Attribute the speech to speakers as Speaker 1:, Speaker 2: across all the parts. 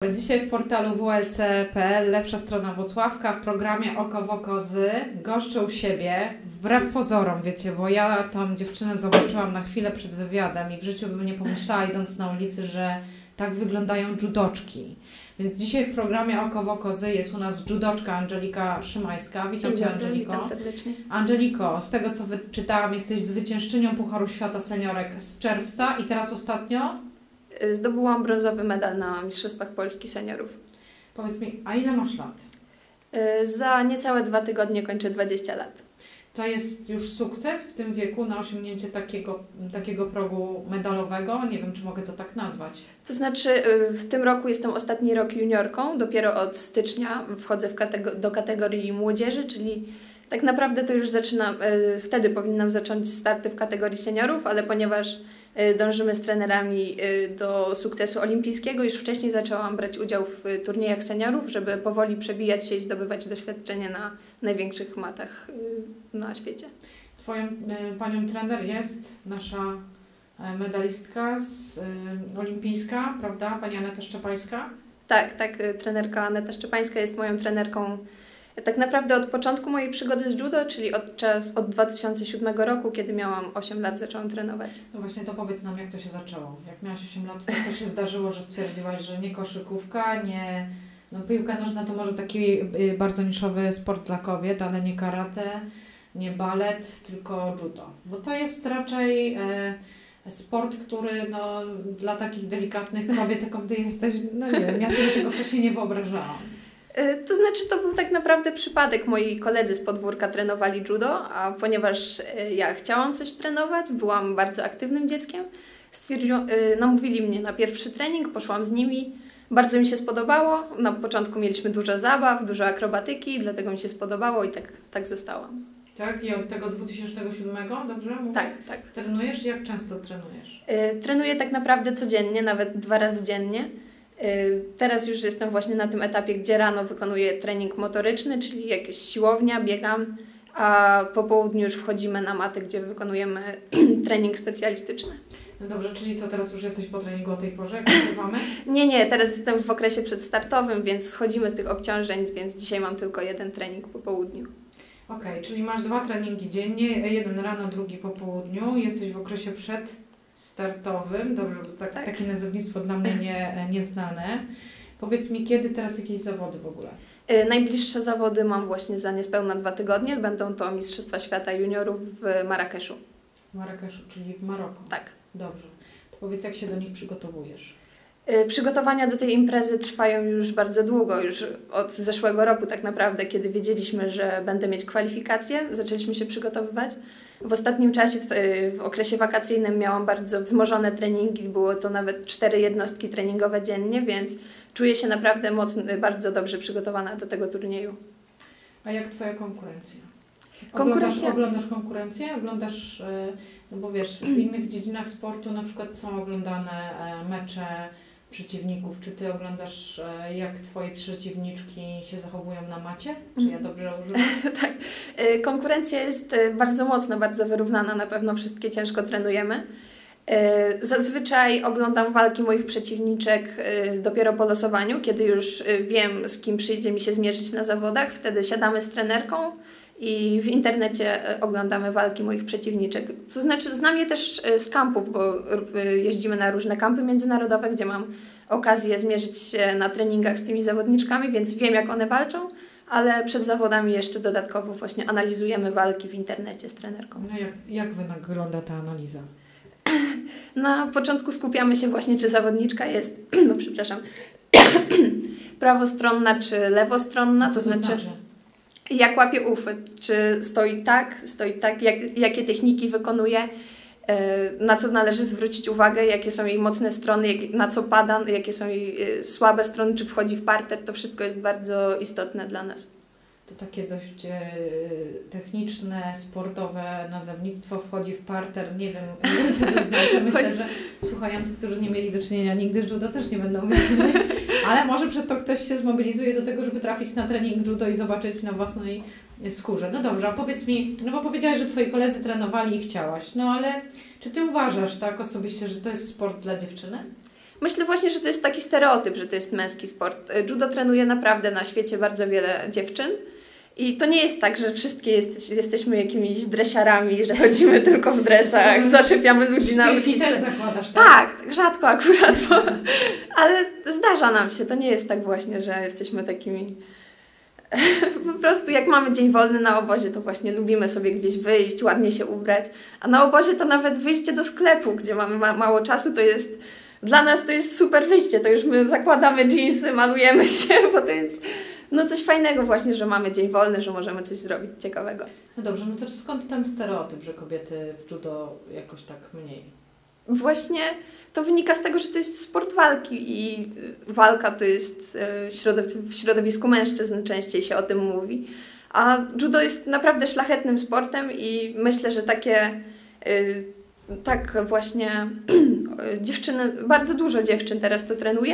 Speaker 1: dobry. Dzisiaj w portalu WLC.pl, lepsza strona Włocławka, w programie Oko w oko z goszczę u siebie, wbrew pozorom, wiecie, bo ja tam dziewczynę zobaczyłam na chwilę przed wywiadem i w życiu bym nie pomyślała, idąc na ulicy, że tak wyglądają judoczki. Więc dzisiaj w programie Oko w oko z jest u nas judoczka Angelika Szymańska. Witam Cię, Angeliko.
Speaker 2: Witam serdecznie.
Speaker 1: Angeliko, z tego co wyczytałam, jesteś zwyciężczynią Pucharu Świata Seniorek z czerwca i teraz ostatnio?
Speaker 2: Zdobyłam brązowy medal na Mistrzostwach Polski Seniorów.
Speaker 1: Powiedz mi, a ile masz lat?
Speaker 2: Za niecałe 2 tygodnie kończę 20 lat.
Speaker 1: To jest już sukces w tym wieku na osiągnięcie takiego progu medalowego? Nie wiem, czy mogę to tak nazwać.
Speaker 2: To znaczy w tym roku jestem ostatni rok juniorką. Dopiero od stycznia wchodzę do kategorii młodzieży, czyli tak naprawdę to już zaczynam, wtedy powinnam zacząć starty w kategorii seniorów, ale ponieważ dążymy z trenerami do sukcesu olimpijskiego, już wcześniej zaczęłam brać udział w turniejach seniorów, żeby powoli przebijać się i zdobywać doświadczenie na największych matach na świecie.
Speaker 1: Twoją panią trener jest nasza medalistka olimpijska, prawda? Pani Aneta Szczepańska?
Speaker 2: Tak, trenerka Aneta Szczepańska jest moją trenerką tak naprawdę od początku mojej przygody z judo, czyli od 2007 roku, kiedy miałam 8 lat, zaczęłam trenować.
Speaker 1: No właśnie, to powiedz nam, jak to się zaczęło. Jak miałaś 8 lat, to co się zdarzyło, że stwierdziłaś, że nie koszykówka, nie... No piłka nożna to może taki bardzo niszowy sport dla kobiet, ale nie karate, nie balet, tylko judo. Bo to jest raczej sport, który no, dla takich delikatnych kobiet, jaką ty jesteś, no nie wiem, ja sobie tego wcześniej nie wyobrażałam.
Speaker 2: To znaczy, to był tak naprawdę przypadek. Moi koledzy z podwórka trenowali judo, a ponieważ ja chciałam coś trenować, byłam bardzo aktywnym dzieckiem, namówili mnie na pierwszy trening, poszłam z nimi. Bardzo mi się spodobało. Na początku mieliśmy dużo zabaw, dużo akrobatyki, dlatego mi się spodobało i tak zostałam.
Speaker 1: Tak? I od tego 2007, dobrze mówię?
Speaker 2: Tak.
Speaker 1: Trenujesz? Jak często trenujesz?
Speaker 2: Trenuję tak naprawdę codziennie, nawet 2 razy dziennie. Teraz już jestem właśnie na tym etapie, gdzie rano wykonuję trening motoryczny, czyli jakieś siłownia, biegam, a po południu już wchodzimy na matę, gdzie wykonujemy trening specjalistyczny.
Speaker 1: No dobrze, czyli co, teraz już jesteś po treningu o tej porze, jak nagrywamy?
Speaker 2: Nie, teraz jestem w okresie przedstartowym, więc schodzimy z tych obciążeń, więc dzisiaj mam tylko 1 trening po południu.
Speaker 1: Okej, czyli masz 2 treningi dziennie, jeden rano, drugi po południu, jesteś w okresie przedstartowym, dobrze, bo takie nazewnictwo dla mnie nieznane. Powiedz mi, kiedy teraz jakieś zawody w ogóle?
Speaker 2: Najbliższe zawody mam właśnie za niespełna 2 tygodnie, będą to Mistrzostwa Świata Juniorów w Marrakeszu.
Speaker 1: W Marrakeszu, czyli w Maroku?
Speaker 2: Tak.
Speaker 1: Dobrze. To powiedz, jak się do nich przygotowujesz?
Speaker 2: Przygotowania do tej imprezy trwają już bardzo długo, już od zeszłego roku tak naprawdę, kiedy wiedzieliśmy, że będę mieć kwalifikacje, zaczęliśmy się przygotowywać. W ostatnim czasie, w okresie wakacyjnym miałam bardzo wzmożone treningi, było to nawet 4 jednostki treningowe dziennie, więc czuję się naprawdę bardzo dobrze przygotowana do tego turnieju.
Speaker 1: A jak Twoja konkurencja? Oglądasz konkurencję? Oglądasz, no bo wiesz, w innych dziedzinach sportu na przykład są oglądane mecze przeciwników. Czy Ty oglądasz, jak Twoje przeciwniczki się zachowują na macie? Czy ja dobrze używam?
Speaker 2: Tak. Konkurencja jest bardzo mocna, bardzo wyrównana. Na pewno wszystkie ciężko trenujemy. Zazwyczaj oglądam walki moich przeciwniczek dopiero po losowaniu, kiedy już wiem, z kim przyjdzie mi się zmierzyć na zawodach. Wtedy siadamy z trenerką i w internecie oglądamy walki moich przeciwniczek. To znaczy znam je też z kampów, bo jeździmy na różne kampy międzynarodowe, gdzie mam okazję zmierzyć się na treningach z tymi zawodniczkami, więc wiem, jak one walczą, ale przed zawodami jeszcze dodatkowo właśnie analizujemy walki w internecie z trenerką.
Speaker 1: No jak wygląda ta analiza?
Speaker 2: Na początku skupiamy się właśnie, czy zawodniczka jest, prawostronna, czy lewostronna,
Speaker 1: to znaczy
Speaker 2: jak łapie uchwyt, czy stoi tak, jakie techniki wykonuje, na co należy zwrócić uwagę, jakie są jej mocne strony, na co pada, jakie są jej słabe strony, czy wchodzi w parter, to wszystko jest bardzo istotne dla nas.
Speaker 1: To takie dość techniczne, sportowe nazewnictwo, wchodzi w parter, nie wiem co to znaczy. Myślę, że słuchający, którzy nie mieli do czynienia nigdy z judo, też nie będą wiedzieć, ale może przez to ktoś się zmobilizuje do tego, żeby trafić na trening judo i zobaczyć na własnej skórze. No dobrze, a powiedz mi, no bo powiedziałaś, że Twoi koledzy trenowali i chciałaś, no ale czy Ty uważasz tak osobiście, że to jest sport dla dziewczyny?
Speaker 2: Myślę właśnie, że to jest taki stereotyp, że to jest męski sport. Judo trenuje naprawdę na świecie bardzo wiele dziewczyn. I to nie jest tak, że wszystkie jesteśmy jakimiś dresiarami, że chodzimy tylko w dresach, zaczepiamy ludzi na ulicy.
Speaker 1: Też zakładasz, tak?
Speaker 2: Tak, rzadko akurat, ale zdarza nam się. To nie jest tak właśnie, że jesteśmy takimi... Po prostu jak mamy dzień wolny na obozie, to właśnie lubimy sobie gdzieś wyjść, ładnie się ubrać. A na obozie to nawet wyjście do sklepu, gdzie mamy mało czasu, to jest... Dla nas to jest super wyjście. To już my zakładamy dżinsy, malujemy się, bo to jest... No coś fajnego właśnie, że mamy dzień wolny, że możemy coś zrobić ciekawego.
Speaker 1: No dobrze, no to skąd ten stereotyp, że kobiety w judo jakoś tak mniej?
Speaker 2: Właśnie to wynika z tego, że to jest sport walki i walka to jest w środowisku mężczyzn częściej się o tym mówi. A judo jest naprawdę szlachetnym sportem i myślę, że tak właśnie dziewczyny, bardzo dużo dziewczyn teraz to trenuje.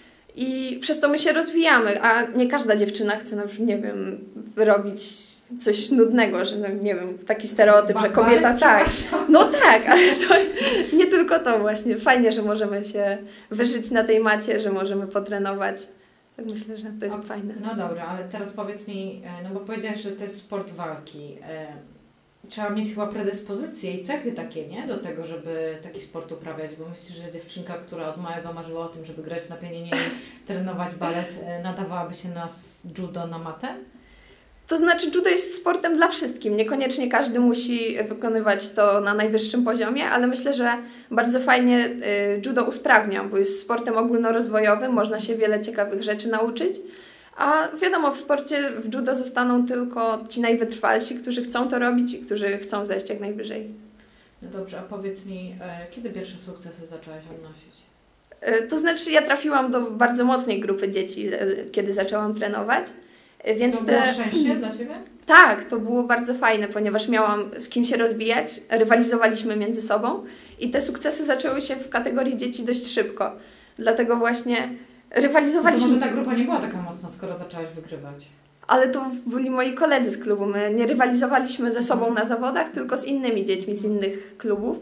Speaker 2: I przez to my się rozwijamy, a nie każda dziewczyna chce, na przykład, nie wiem, robić coś nudnego, że, no, nie wiem, taki stereotyp, że kobieta tak. No tak, ale to nie tylko to właśnie. Fajnie, że możemy się wyżyć na tej macie, że możemy potrenować. Tak myślę, że to jest fajne.
Speaker 1: No dobra, ale teraz powiedz mi, no bo powiedziałaś, że to jest sport walki. Trzeba mieć chyba predyspozycje i cechy takie, nie? Do tego, żeby taki sport uprawiać, bo myślisz, że dziewczynka, która od małego marzyła o tym, żeby grać na pianinie i trenować balet, nadawałaby się na judo, na matę?
Speaker 2: To znaczy judo jest sportem dla wszystkim. Niekoniecznie każdy musi wykonywać to na najwyższym poziomie, ale myślę, że bardzo fajnie judo usprawnia, bo jest sportem ogólnorozwojowym, można się wiele ciekawych rzeczy nauczyć. A wiadomo, w sporcie, w judo zostaną tylko ci najwytrwalsi, którzy chcą to robić i którzy chcą zejść jak najwyżej.
Speaker 1: No dobrze, a powiedz mi, kiedy pierwsze sukcesy zaczęłaś odnosić?
Speaker 2: To znaczy, ja trafiłam do bardzo mocnej grupy dzieci, kiedy zaczęłam trenować. Więc
Speaker 1: to było szczęście dla Ciebie?
Speaker 2: Tak, to było bardzo fajne, ponieważ miałam z kim się rozwijać, rywalizowaliśmy między sobą i te sukcesy zaczęły się w kategorii dzieci dość szybko. Dlatego właśnie rywalizowaliśmy.
Speaker 1: No to może ta grupa nie była taka mocna, skoro zaczęłaś wygrywać.
Speaker 2: Ale to byli moi koledzy z klubu. My nie rywalizowaliśmy ze sobą na zawodach, tylko z innymi dziećmi z innych klubów.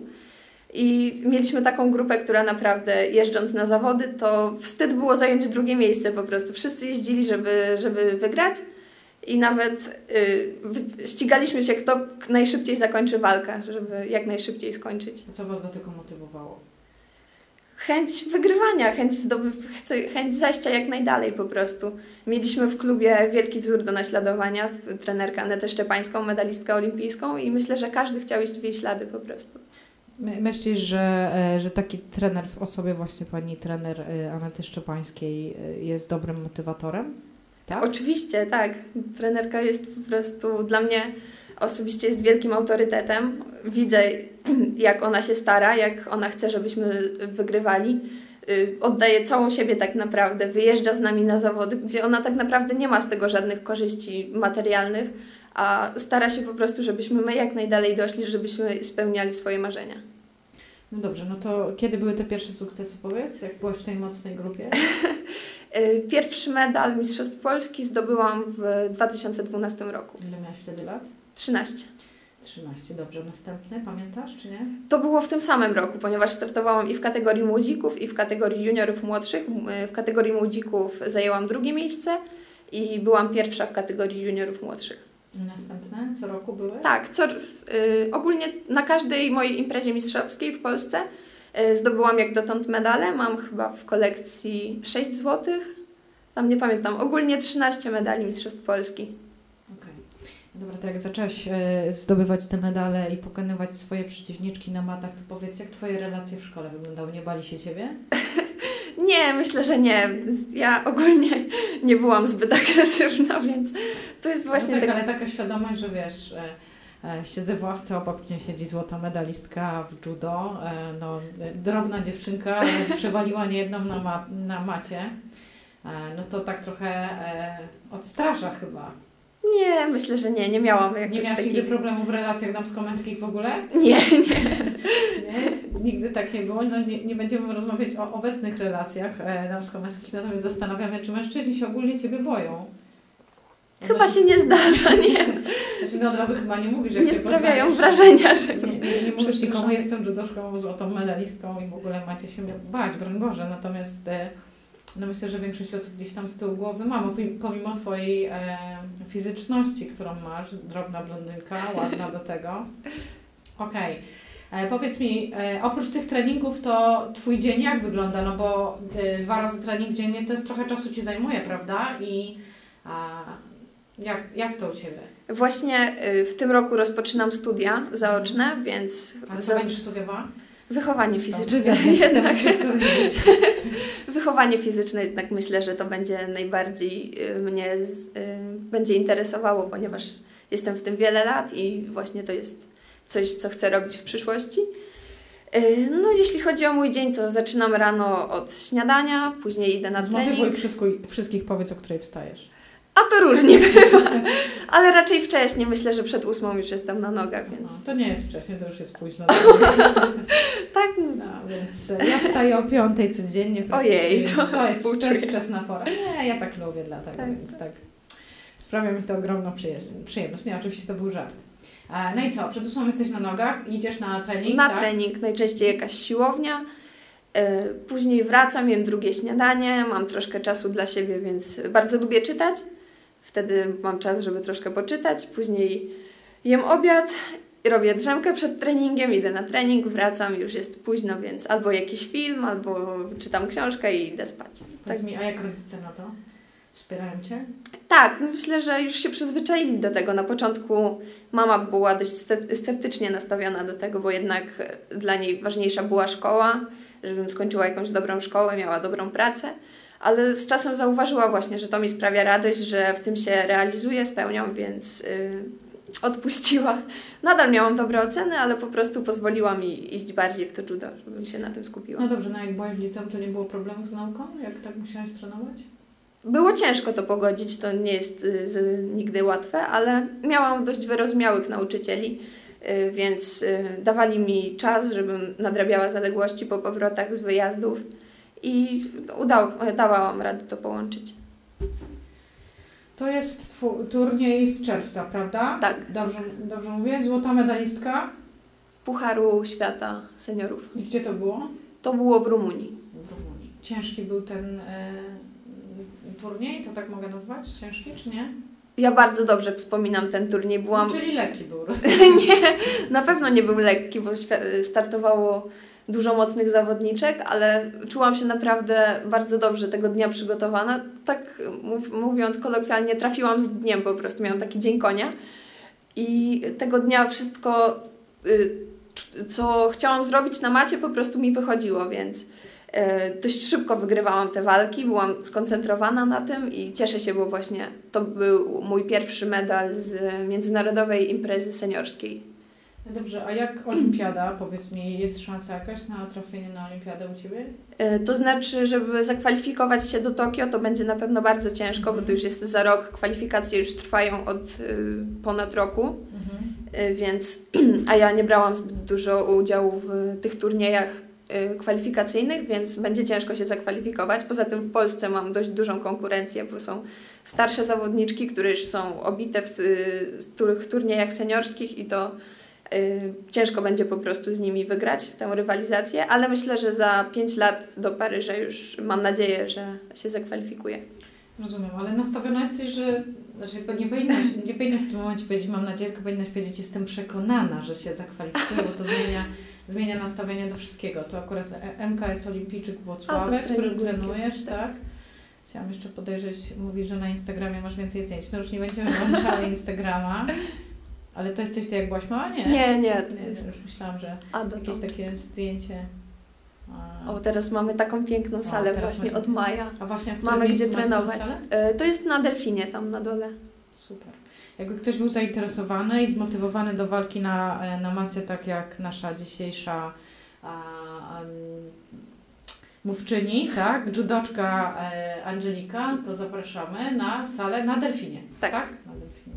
Speaker 2: I mieliśmy taką grupę, która naprawdę jeżdżąc na zawody, to wstyd było zająć drugie miejsce po prostu. Wszyscy jeździli, żeby wygrać i nawet ścigaliśmy się, kto najszybciej zakończy walkę, żeby jak najszybciej skończyć.
Speaker 1: A co Was do tego motywowało?
Speaker 2: Chęć wygrywania, chęć zajścia jak najdalej po prostu. Mieliśmy w klubie wielki wzór do naśladowania, trenerkę Anetę Szczepańską, medalistkę olimpijską i myślę, że każdy chciał iść w jej ślady po prostu.
Speaker 1: Myślisz, że taki trener w osobie właśnie pani trener Anety Szczepańskiej jest dobrym motywatorem? Tak?
Speaker 2: Oczywiście, tak. Trenerka jest po prostu dla mnie osobiście jest wielkim autorytetem. Widzę, jak ona się stara, jak ona chce, żebyśmy wygrywali. Oddaje całą siebie tak naprawdę, wyjeżdża z nami na zawody, gdzie ona tak naprawdę nie ma z tego żadnych korzyści materialnych, a stara się po prostu, żebyśmy my jak najdalej doszli, żebyśmy spełniali swoje marzenia.
Speaker 1: No dobrze, no to kiedy były te pierwsze sukcesy, powiedz? Jak byłaś w tej mocnej grupie?
Speaker 2: Pierwszy medal Mistrzostw Polski zdobyłam w 2012 roku.
Speaker 1: Ile miałaś wtedy lat?
Speaker 2: 13.
Speaker 1: 13, dobrze. Następny, pamiętasz czy nie?
Speaker 2: To było w tym samym roku, ponieważ startowałam i w kategorii młodzików, i w kategorii juniorów młodszych. W kategorii młodzików zajęłam drugie miejsce i byłam pierwsza w kategorii juniorów młodszych.
Speaker 1: I następne? Co roku były?
Speaker 2: Tak, ogólnie na każdej mojej imprezie mistrzowskiej w Polsce zdobyłam jak dotąd medale. Mam chyba w kolekcji 6 złotych, tam nie pamiętam, ogólnie 13 medali Mistrzostw Polski.
Speaker 1: Okej. No dobra, to jak zaczęłaś zdobywać te medale i pokonywać swoje przeciwniczki na matach, to powiedz, jak Twoje relacje w szkole wyglądały? Nie bali się Ciebie?
Speaker 2: Nie, myślę, że nie. Ja ogólnie nie byłam zbyt agresywna, więc to jest właśnie...
Speaker 1: No tak, ale taka świadomość, że wiesz, siedzę w ławce, obok mnie siedzi złota medalistka w judo, no, drobna dziewczynka, przewaliła niejedną na macie, no to tak trochę odstrasza chyba.
Speaker 2: Nie, myślę, że nie miałam jakoś
Speaker 1: Nie miałaś
Speaker 2: takich...
Speaker 1: nigdy problemu w relacjach damsko-męskich w ogóle?
Speaker 2: Nie.
Speaker 1: Nigdy tak nie było. No, nie będziemy rozmawiać o obecnych relacjach damsko-męskich, natomiast zastanawiam się, czy mężczyźni się ogólnie Ciebie boją?
Speaker 2: Chyba się nie zdarza, nie.
Speaker 1: Znaczy od razu chyba nie mówisz, jak
Speaker 2: nie
Speaker 1: się
Speaker 2: sprawiają
Speaker 1: poznajesz.
Speaker 2: wrażenia, że
Speaker 1: Nie mówisz nikomu, jestem judoszką, złotą medalistką i w ogóle macie się bać, broń Boże. Natomiast no myślę, że większość osób gdzieś tam z tyłu głowy ma, pomimo Twojej fizyczności, którą masz, drobna blondynka, ładna do tego. Okej. Powiedz mi, oprócz tych treningów to Twój dzień jak wygląda? No bo 2 razy trening dziennie to jest trochę czasu Ci zajmuje, prawda? I jak to u Ciebie?
Speaker 2: Właśnie w tym roku rozpoczynam studia zaoczne, więc...
Speaker 1: A co będziesz studiowała?
Speaker 2: Wychowanie fizyczne.
Speaker 1: Chcę wszystko wiedzieć.
Speaker 2: Wychowanie fizyczne jednak myślę, że to będzie najbardziej mnie będzie interesowało, ponieważ jestem w tym wiele lat i właśnie to jest coś, co chcę robić w przyszłości. No jeśli chodzi o mój dzień, to zaczynam rano od śniadania, później idę na trening.
Speaker 1: Zmotywuj wszystkich, powiedz, o której wstajesz.
Speaker 2: A to różnie bywa, ale raczej wcześniej. Myślę, że przed 8 już jestem na nogach, więc...
Speaker 1: No, to nie jest wcześnie, to już jest późno.
Speaker 2: Tak.
Speaker 1: No, więc ja wstaję o 5 codziennie.
Speaker 2: Ojej,
Speaker 1: to jest wczesna pora. Nie, ja tak lubię dlatego,
Speaker 2: tak.
Speaker 1: Więc tak sprawia mi to ogromną przyjemność. Nie, oczywiście to był żart. No i co, przed 8 jesteś na nogach, idziesz na trening,
Speaker 2: Na
Speaker 1: tak?
Speaker 2: trening, najczęściej jakaś siłownia. Później wracam, jem drugie śniadanie, mam troszkę czasu dla siebie, więc bardzo lubię czytać. Wtedy mam czas, żeby troszkę poczytać. Później jem obiad, robię drzemkę przed treningiem, idę na trening, wracam, już jest późno, więc albo jakiś film, albo czytam książkę i idę spać.
Speaker 1: Powiedz mi, a jak rodzice na to? Wspierają Cię?
Speaker 2: Tak, myślę, że już się przyzwyczaili do tego. Na początku mama była dość sceptycznie nastawiona do tego, bo jednak dla niej ważniejsza była szkoła, żebym skończyła jakąś dobrą szkołę, miała dobrą pracę, ale z czasem zauważyła właśnie, że to mi sprawia radość, że w tym się realizuję, spełniam, więc odpuściła. Nadal miałam dobre oceny, ale po prostu pozwoliła mi iść bardziej w to judo, żebym się na tym skupiła.
Speaker 1: No dobrze, no jak byłaś w liceum, to nie było problemów z nauką? Jak tak musiałaś trenować?
Speaker 2: Było ciężko to pogodzić, to nie jest nigdy łatwe, ale miałam dość wyrozumiałych nauczycieli, więc dawali mi czas, żebym nadrabiała zaległości po powrotach z wyjazdów i dałam radę to połączyć.
Speaker 1: To jest turniej z czerwca, prawda?
Speaker 2: Tak.
Speaker 1: Dobrze mówię? Złota medalistka?
Speaker 2: Pucharu Świata Seniorów.
Speaker 1: I gdzie to było?
Speaker 2: To było w Rumunii.
Speaker 1: W Rumunii. Ciężki był ten turniej? To tak mogę nazwać? Ciężki czy nie?
Speaker 2: Ja bardzo dobrze wspominam ten turniej.
Speaker 1: Czyli lekki był.
Speaker 2: Nie, na pewno nie był lekki, bo startowało dużo mocnych zawodniczek, ale czułam się naprawdę bardzo dobrze tego dnia przygotowana. Tak mówiąc kolokwialnie, trafiłam z dniem po prostu. Miałam taki dzień konia i tego dnia wszystko, co chciałam zrobić na macie, po prostu mi wychodziło, więc dość szybko wygrywałam te walki, byłam skoncentrowana na tym i cieszę się, bo właśnie to był mój pierwszy medal z międzynarodowej imprezy seniorskiej.
Speaker 1: Dobrze, a jak olimpiada? Powiedz mi, jest szansa jakaś na trafienie na olimpiadę u Ciebie?
Speaker 2: To znaczy, żeby zakwalifikować się do Tokio, to będzie na pewno bardzo ciężko, bo to już jest za rok, kwalifikacje już trwają od ponad roku, więc, a ja nie brałam zbyt dużo udziału w tych turniejach kwalifikacyjnych, więc będzie ciężko się zakwalifikować. Poza tym w Polsce mam dość dużą konkurencję, bo są starsze zawodniczki, które już są obite w turniejach seniorskich i to ciężko będzie po prostu z nimi wygrać tę rywalizację, ale myślę, że za 5 lat do Paryża już mam nadzieję, że się zakwalifikuję.
Speaker 1: Rozumiem, ale nastawiona jesteś, że znaczy nie powinnaś w tym momencie powiedzieć mam nadzieję, tylko powinnaś powiedzieć jestem przekonana, że się zakwalifikuję, bo to zmienia nastawienie do wszystkiego. To akurat MKS Olimpijczyk Włocławek, w którym trenujesz, tak? Chciałam jeszcze podejrzeć, mówisz, że na Instagramie masz więcej zdjęć. No już nie będziemy włączały Instagrama. Ale to jesteś ty, jak byłaś mała? Nie. Już myślałam, że jakieś takie zdjęcie.
Speaker 2: O, teraz mamy taką piękną salę właśnie od maja.
Speaker 1: A właśnie
Speaker 2: mamy gdzie trenować. To jest na Delfinie, tam na dole.
Speaker 1: Super. Jakby ktoś był zainteresowany i zmotywowany do walki na macie, tak jak nasza dzisiejsza mówczyni, tak? Judoczka Angelika, to zapraszamy na salę na Delfinie. Tak? Na Delfinie.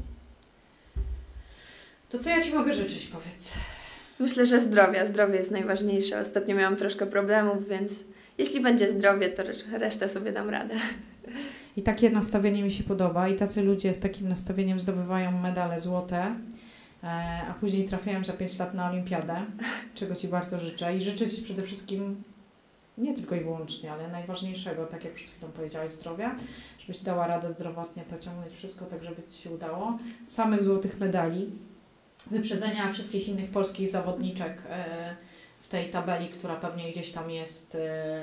Speaker 1: To co ja Ci mogę życzyć, powiedz?
Speaker 2: Myślę, że zdrowia. Zdrowie jest najważniejsze. Ostatnio miałam troszkę problemów, więc jeśli będzie zdrowie, to resztę sobie dam radę.
Speaker 1: I takie nastawienie mi się podoba i tacy ludzie z takim nastawieniem zdobywają medale złote, a później trafiają za 5 lat na olimpiadę, czego Ci bardzo życzę. I życzę Ci przede wszystkim nie tylko i wyłącznie, ale najważniejszego, tak jak przed chwilą powiedziałaś, zdrowia, żebyś dała radę zdrowotnie pociągnąć wszystko, tak żeby Ci się udało. Samych złotych medali, wyprzedzenia wszystkich innych polskich zawodniczek w tej tabeli, która pewnie gdzieś tam jest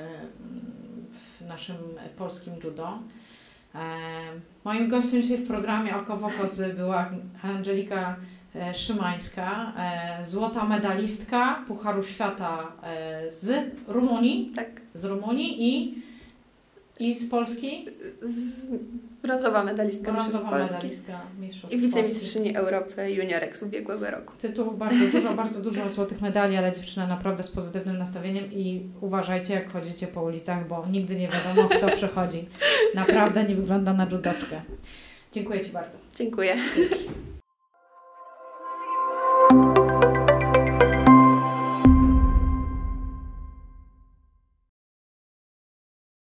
Speaker 1: w naszym polskim judo. Moim gościem dzisiaj w programie Oko w oko była Angelika Szymańska, złota medalistka Pucharu Świata z Rumunii.
Speaker 2: Tak.
Speaker 1: Z Rumunii i z Polski?
Speaker 2: Brązowa medalistka
Speaker 1: Brązowa
Speaker 2: Polski.
Speaker 1: medalistka Mistrzostw
Speaker 2: I wicemistrzyni Europy juniorek z ubiegłego roku.
Speaker 1: Tytułów bardzo dużo złotych medali, ale dziewczyna naprawdę z pozytywnym nastawieniem i uważajcie, jak chodzicie po ulicach, bo nigdy nie wiadomo, kto przechodzi. Naprawdę nie wygląda na judoczkę. Dziękuję Ci bardzo.
Speaker 2: Dziękuję.